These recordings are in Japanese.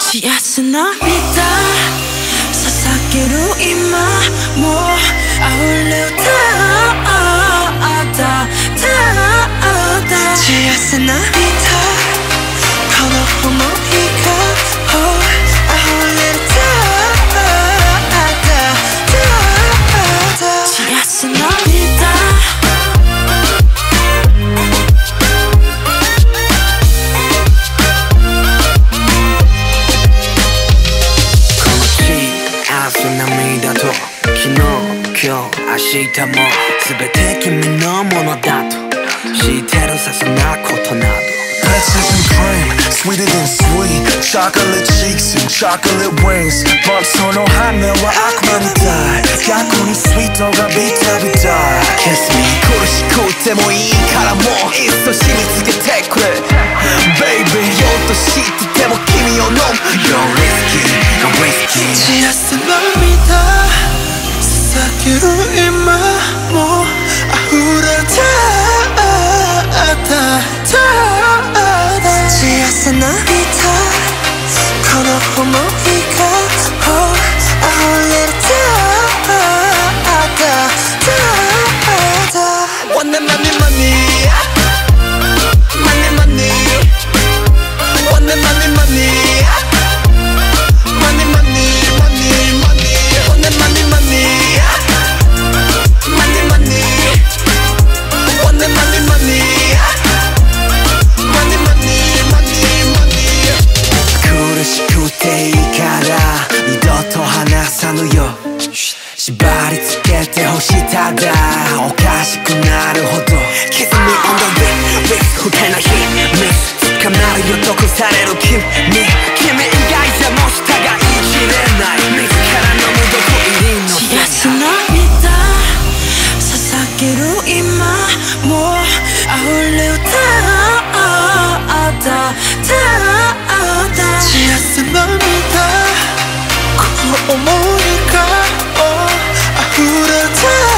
幸せ涙捧げる今もう溢れ歌幸せ涙この想いが溢れる幸せ涙涙と昨日、今日、明日も全て君のものだと知ってるさそんなことなど Peaches and cream, sweeter than sweet Chocolate cheeks and chocolate wings But その羽は悪魔みたい逆にスイートがビタビタ Kiss me 苦しくてもいいからもういっそ染みつけてくれ Baby 酔うと知ってても君を飲む You're risky, you're risky 幸せ涙捧げる今も溢れた幸せ涙この想いが溢れるMoney, money, money Money, money Money, money, money Money, money, money, money Money, money, money Money, money Money, money, money Money, money, money, money 苦しくていいから二度と離さぬよ縛り付けてほしいただおかしくなるほど Kiss me on the wrist 不快な秘密捕まるよ毒される君以外じゃもう従いきれない自らの無毒入りの幸せ涙捧げる今もう溢れ歌幸せ涙この想いが溢れた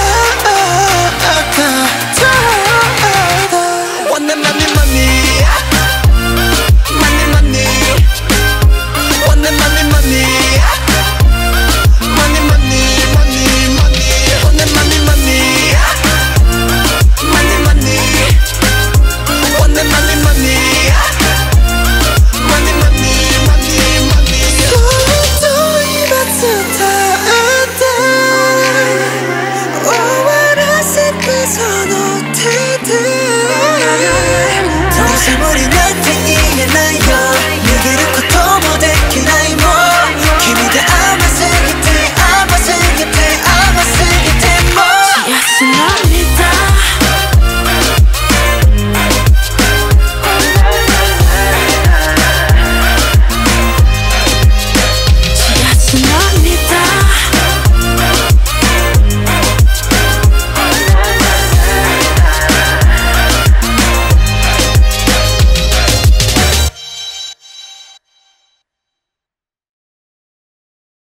Money, money, money Money, money Money, money, money Money, money, money, money Money, money, money Money, money Money, money, money Money, money, money, money そっと今伝えて終わらせてその手でどうせ無理なんて